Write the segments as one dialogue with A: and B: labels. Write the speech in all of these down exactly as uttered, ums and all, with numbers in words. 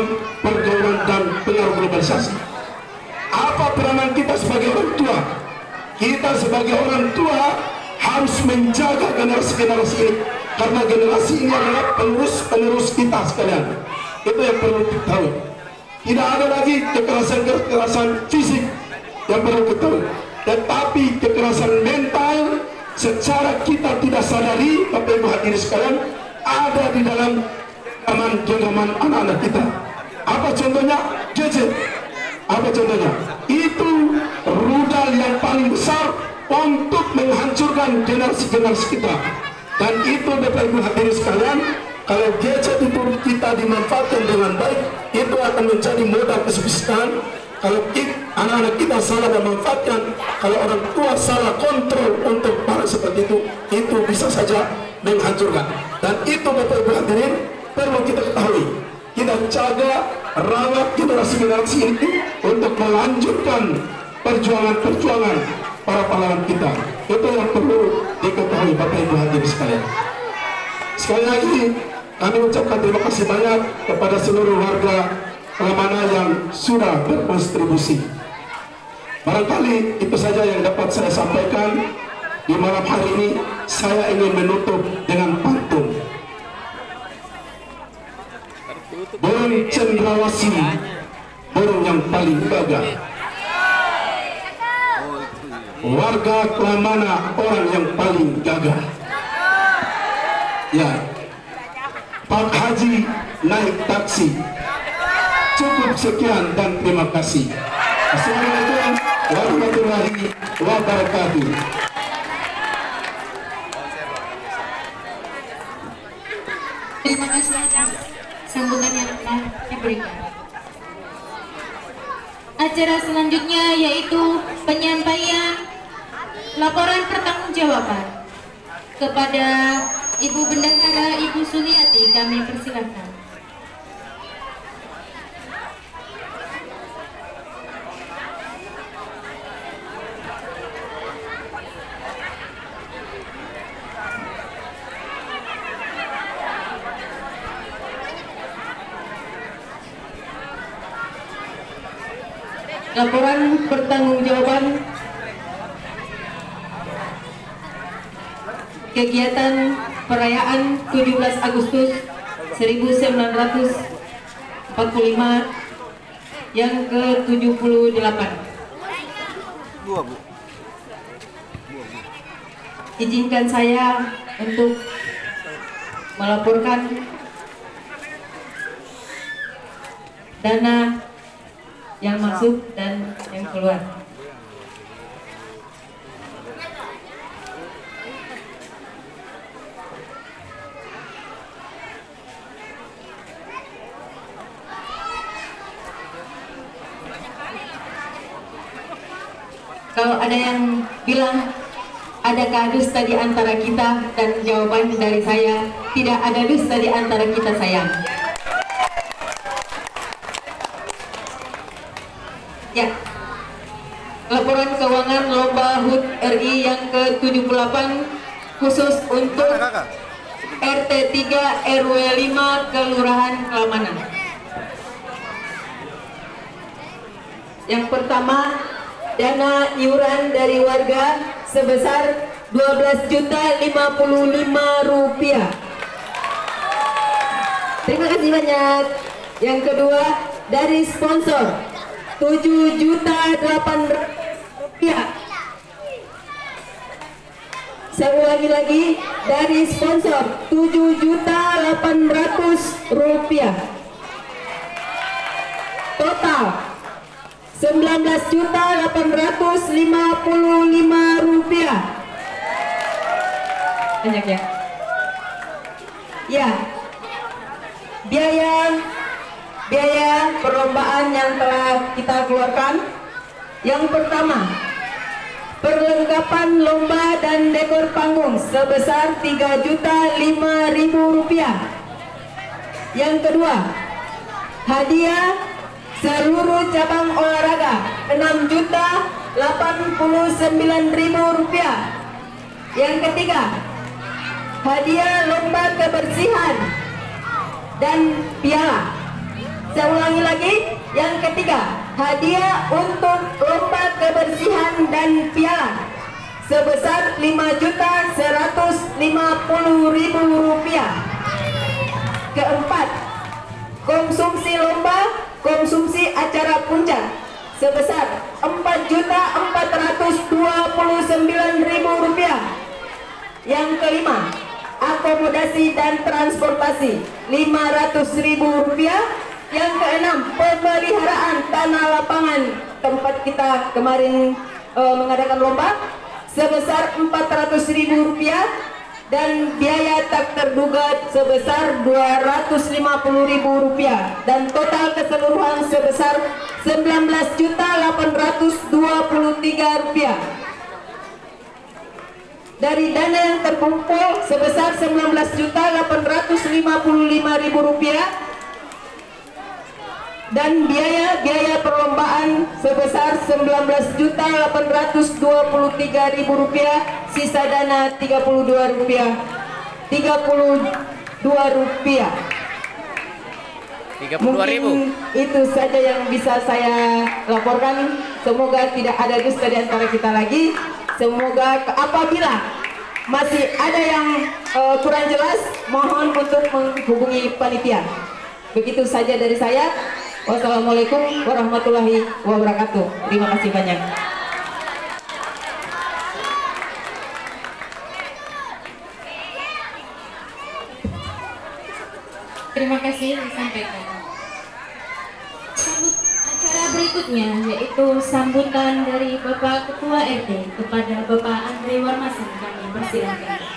A: dalam pergaulan dan pengaruh globalisasi. Apa peranan kita sebagai orang tua? Kita sebagai orang tua harus menjaga generasi-generasi ini, karena generasi ini adalah penerus-penerus kita sekalian. Itu yang perlu diketahui. Tidak ada lagi kekerasan-kekerasan fisik yang perlu diketahui, tetapi kekerasan mental secara kita tidak sadari, Bapak Ibu hadirin sekalian, ada di dalam genggaman anak-anak kita. Apa contohnya? Gadget. Apa contohnya? Itu rudal yang paling besar untuk menghancurkan generasi-generasi kita. Dan itu Bapak Ibu hadirin sekalian, kalau gadget itu kita dimanfaatkan dengan baik, itu akan menjadi modal kesuksesan. Kalau anak-anak kita salah memanfaatkan, kalau orang tua salah kontrol untuk barang seperti itu, itu bisa saja menghancurkan. Dan itu Bapak Ibu hadirin perlu kita ketahui. Kita jaga, rawat generasi-generasi ini untuk melanjutkan perjuangan-perjuangan para pahlawan kita. Itu yang perlu diketahui Bapak Ibu hadirin sekalian. Sekali lagi kami ucapkan terima kasih banyak kepada seluruh warga Kelamana yang sudah berkontribusi. Barangkali itu saja yang dapat saya sampaikan di malam hari ini. Saya ingin menutup dengan pantun. Burung cendrawasih, burung yang paling gagah. Warga Kelamana orang yang paling gagah. Ya, Pak Haji naik taksi. Cukup sekian dan terima kasih. Assalamualaikum warahmatullahi wabarakatuh.
B: Terima kasih atas sambutan yang telah diberikan. Acara selanjutnya yaitu penyampaian laporan pertanggungjawaban kepada Ibu Bendahara Ibu Suliati. Kami persilakan. Laporan pertanggungjawaban kegiatan perayaan tujuh belas Agustus seribu sembilan ratus empat puluh lima yang ke tujuh puluh delapan. Izinkan saya untuk melaporkan dana yang masuk dan yang keluar. Kalau ada yang bilang adakah dusta di antara kita, dan jawaban dari saya, tidak ada dusta di antara kita, sayang. Ya, laporan keuangan lomba H U T R I yang ke tujuh puluh delapan khusus untuk R T tiga R W lima Kelurahan Kelamana. Yang pertama, dana iuran dari warga sebesar dua belas juta lima puluh lima rupiah. Terima kasih banyak. Yang kedua, dari sponsor tujuh juta delapan ratus rupiah. Saya ulangi lagi, dari sponsor tujuh juta delapan ratus rupiah. Total sembilan belas juta delapan ratus lima puluh lima rupiah. Banyak ya? Ya. Biaya biaya perlombaan yang telah kita keluarkan. Yang pertama, perlengkapan lomba dan dekor panggung sebesar tiga juta lima ribu rupiah. Yang kedua, hadiah seluruh cabang olahraga enam juta delapan puluh sembilan ribu rupiah. Yang ketiga, hadiah lomba kebersihan dan piala Saya ulangi lagi, yang ketiga, hadiah untuk lomba kebersihan dan piala sebesar lima juta seratus lima puluh ribu rupiah. Keempat, konsumsi lomba, konsumsi acara puncak sebesar empat juta empat ratus dua puluh sembilan ribu rupiah. Yang kelima, akomodasi dan transportasi lima ratus ribu rupiah. Yang keenam, pemeliharaan tanah lapangan tempat kita kemarin e, mengadakan lomba sebesar empat ratus ribu rupiah dan biaya tak terduga sebesar dua ratus lima puluh ribu rupiah dan total keseluruhan sebesar sembilan belas juta delapan ratus dua puluh tiga rupiah. Dari dana yang terkumpul sebesar sembilan belas juta delapan ratus lima puluh lima ribu rupiah dan biaya-biaya perlombaan sebesar sembilan belas juta delapan ratus dua puluh tiga ribu rupiah, sisa dana tiga puluh dua rupiah, tiga puluh dua rupiah.
C: tiga puluh dua ribu.
B: Mungkin itu saja yang bisa saya laporkan. Semoga tidak ada dusta di antara kita lagi. Semoga apabila masih ada yang uh, kurang jelas, mohon untuk menghubungi panitia. Begitu saja dari saya. Wassalamualaikum warahmatullahi wabarakatuh. Terima kasih banyak.
D: Terima kasih disampaikan. Sambut acara berikutnya yaitu sambutan dari Bapak Ketua R T kepada Bapak Andre Warmasan. Kami persilakan.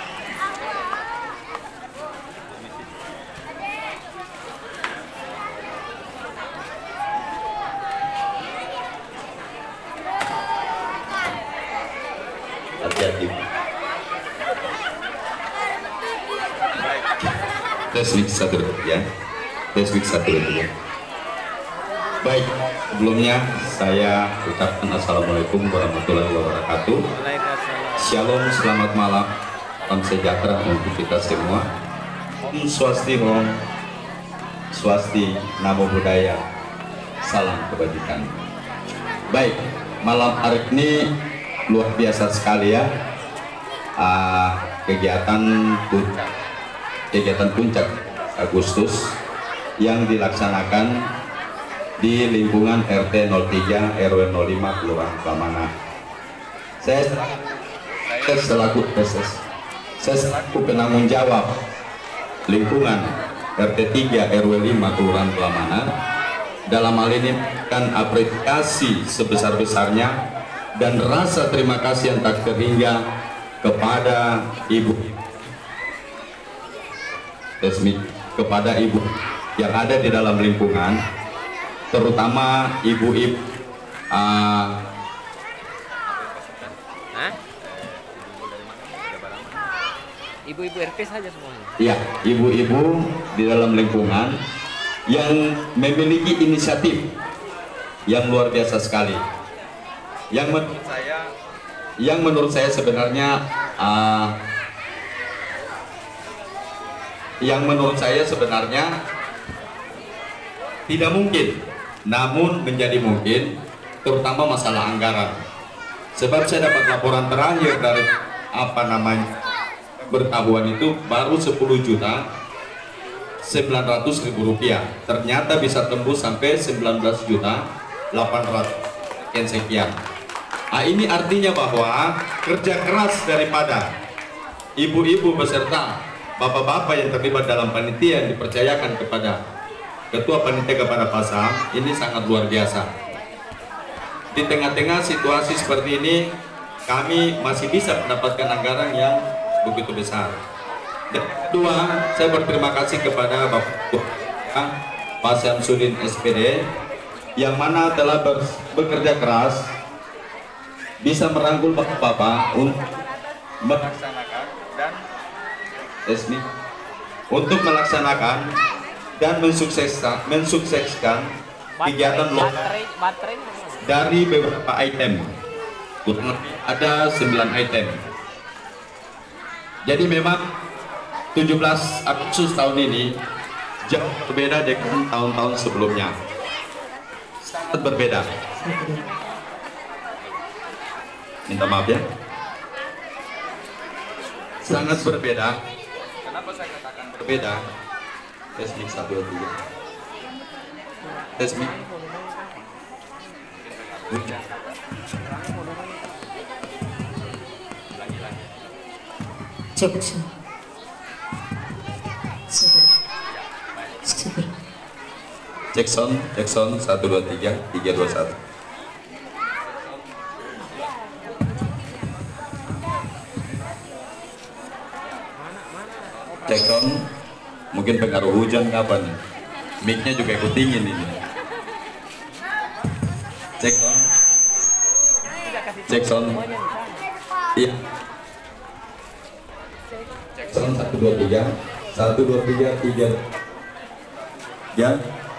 E: Hati-hati. Tes week satu ya. Tes week satu ya. Baik, sebelumnya saya ucapkan assalamualaikum warahmatullahi wabarakatuh. Shalom, selamat malam, salam sejahtera untuk kita semua. Om Swastiastu, Swasti, Namo Buddhaya, salam kebajikan. Baik, malam hari ini luar biasa sekali ya, uh, kegiatan puncak kegiatan puncak Agustus yang dilaksanakan di lingkungan R T nol tiga R W nol lima Kelurahan Plamana. Saya saya selaku saya selaku penanggung jawab lingkungan R T tiga R W lima Kelurahan Plamana, dalam hal ini kan apresiasi sebesar-besarnya dan rasa terima kasih yang tak terhingga kepada ibu resmi, kepada ibu yang ada di dalam lingkungan, terutama ibu-ibu uh,
C: ibu-ibu R T saja semuanya.
E: Ya, ibu-ibu di dalam lingkungan yang memiliki inisiatif yang luar biasa sekali. Yang menurut saya, yang menurut saya sebenarnya, uh, yang menurut saya sebenarnya tidak mungkin, namun menjadi mungkin, terutama masalah anggaran. Sebab saya dapat laporan terakhir dari apa namanya bertahuan itu baru sepuluh juta sembilan ratus ribu rupiah. Ternyata bisa tembus sampai sembilan belas juta delapan ratus sekian sekian. Nah, ini artinya bahwa kerja keras daripada ibu-ibu beserta bapak-bapak yang terlibat dalam panitia yang dipercayakan kepada ketua panitia kepada Pasam ini sangat luar biasa. Di tengah-tengah situasi seperti ini, kami masih bisa mendapatkan anggaran yang begitu besar. Dan kedua, saya berterima kasih kepada Bapak Pak Syamsuddin S P D yang mana telah bekerja keras bisa merangkul bapak-bapak untuk melaksanakan dan resmi untuk melaksanakan dan mensukseskan mensukseskan kegiatan lomba dari beberapa item. Ada sembilan item. Jadi memang tujuh belas Agustus tahun ini jauh berbeda dengan tahun-tahun sebelumnya. Sangat berbeda. Minta maaf ya. Sangat berbeda. Kenapa saya katakan berbeda? Tes mic satu dua tiga. Tes mic.
B: Cek cek.
E: Jackson, Jackson satu dua tiga tiga dua satu. Jackson, mungkin pengaruh hujan kapan? Mic-nya juga ikut dingin ini. Jackson, Jackson, iya. Jackson satu dua tiga satu dua tiga tiga. Ya.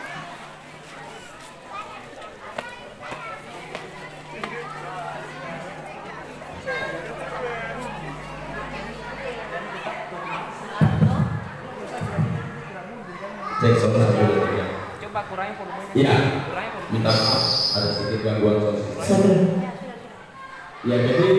E: Jackson satu dua tiga.
C: Coba kurangin volumenya.
E: Iya.
C: Kurangin volumenya.
E: Minta maaf, ada sedikit gangguan suara. Ya, jadi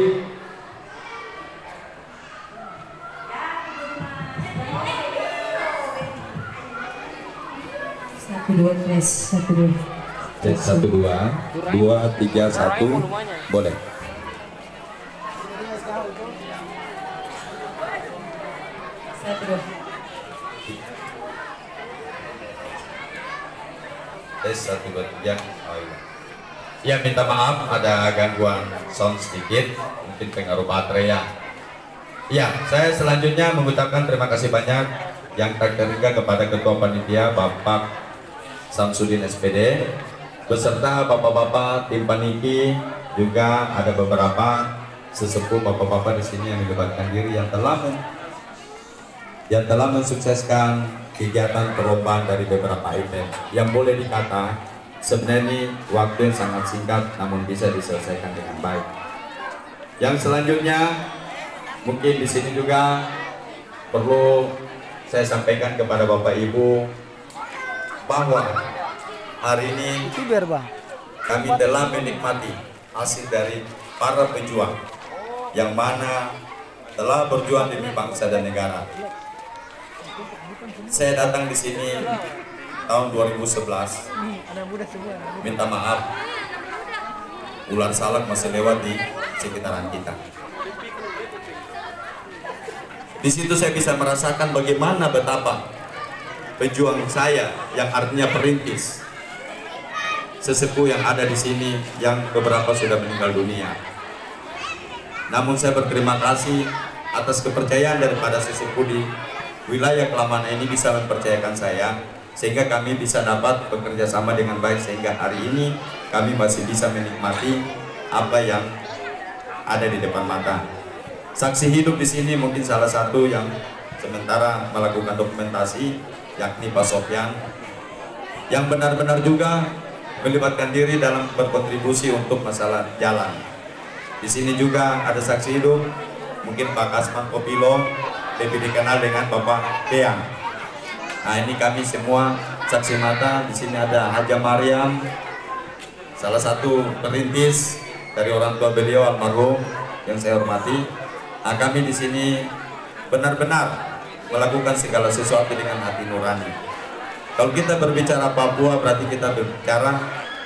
B: Satu dua tes satu dua.
E: cek satu dua dua tiga satu boleh.
B: Satu dua.
E: Tes satu dua tiga. Oh iya. Ya, minta maaf ada gangguan sound sedikit, mungkin pengaruh baterai ya. Ya, saya selanjutnya mengucapkan terima kasih banyak yang tak terhingga kepada Ketua Panitia Bapak Samsudin S P D beserta bapak-bapak tim paniki, juga ada beberapa sesepuh bapak-bapak di sini yang melibatkan diri yang telah men yang telah mensukseskan kegiatan perlombaan dari beberapa item yang boleh dikata sebenarnya ini waktu yang sangat singkat namun bisa diselesaikan dengan baik. Yang selanjutnya mungkin di sini juga perlu saya sampaikan kepada Bapak Ibu bahwa hari ini kami telah menikmati hasil dari para pejuang yang mana telah berjuang demi bangsa dan negara. Saya datang di sini tahun dua ribu sebelas. Minta maaf, ular salak masih lewat di sekitaran kita. Di situ saya bisa merasakan bagaimana betapa pejuang saya yang artinya perintis, sesepuh yang ada di sini yang beberapa sudah meninggal dunia. Namun saya berterima kasih atas kepercayaan daripada sesepuh di wilayah Kelamana ini bisa mempercayakan saya sehingga kami bisa dapat bekerja sama dengan baik sehingga hari ini kami masih bisa menikmati apa yang ada di depan mata. Saksi hidup di sini mungkin salah satu yang sementara melakukan dokumentasi yakni Pak Sofyan yang benar-benar juga melibatkan diri dalam berkontribusi untuk masalah jalan. Di sini juga ada saksi hidup mungkin Pak Kasman Kopilo, lebih dikenal dengan Bapak Deang. Nah, ini kami semua saksi mata. Di sini ada Haja Mariam, salah satu perintis dari orang tua beliau almarhum yang saya hormati. Nah, kami di sini benar-benar melakukan segala sesuatu dengan hati nurani. Kalau kita berbicara Papua berarti kita berbicara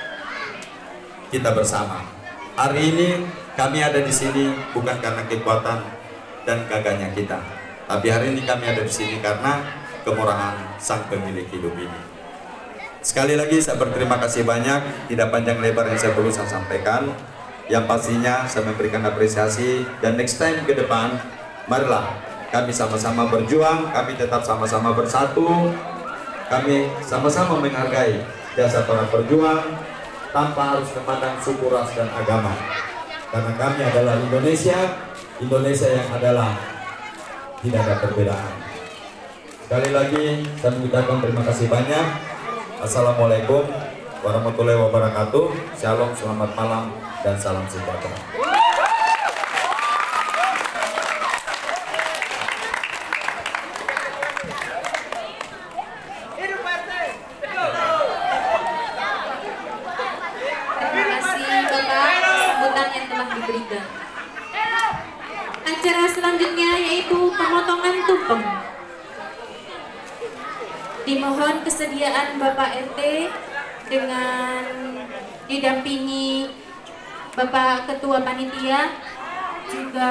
E: kita bersama. Hari ini kami ada di sini bukan karena kekuatan dan gagahnya kita, tapi hari ini kami ada di sini karena kemurahan Sang Pemilik hidup ini. Sekali lagi saya berterima kasih banyak, tidak panjang lebar yang saya perlu saya sampaikan. Yang pastinya saya memberikan apresiasi dan next time ke depan, marilah kami sama-sama berjuang, kami tetap sama-sama bersatu, kami sama-sama menghargai jasa para perjuang tanpa harus memandang suku, ras, dan agama. Karena kami adalah Indonesia, Indonesia yang adalah tidak ada perbedaan. Sekali lagi saya mengucapkan terima kasih banyak. Assalamualaikum warahmatullahi wabarakatuh. Shalom, selamat malam, dan salam sejahtera.
B: Hidup
D: selanjutnya yaitu pemotongan tumpeng. Dimohon kesediaan Bapak R T dengan didampingi Bapak Ketua Panitia juga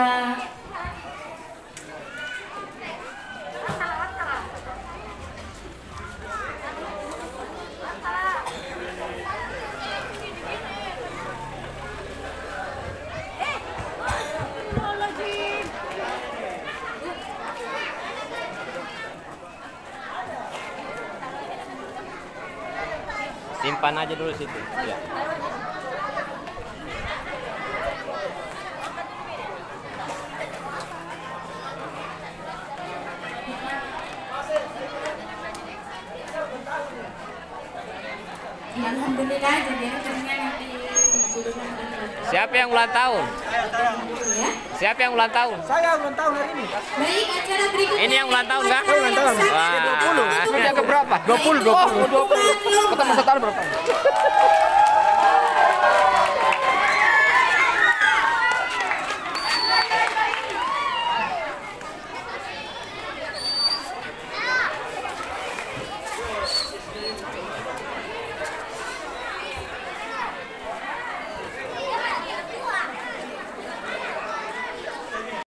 C: Simpan aja dulu situ. Ya.
D: ya, alhamdulillah jadi akhirnya nanti sudah.
C: Siapa yang ulang tahun?
D: Ya.
C: Siapa yang ulang tahun?
F: Saya ulang tahun hari ini.
D: Baik, acara berikutnya.
C: Ini yang ulang tahun kah?
F: Saya ulang tahun.
C: Wah.
F: dua puluh. Sudah ke berapa? dua puluh, dua puluh.
D: dua puluh.
F: Ketemu setahun berapa?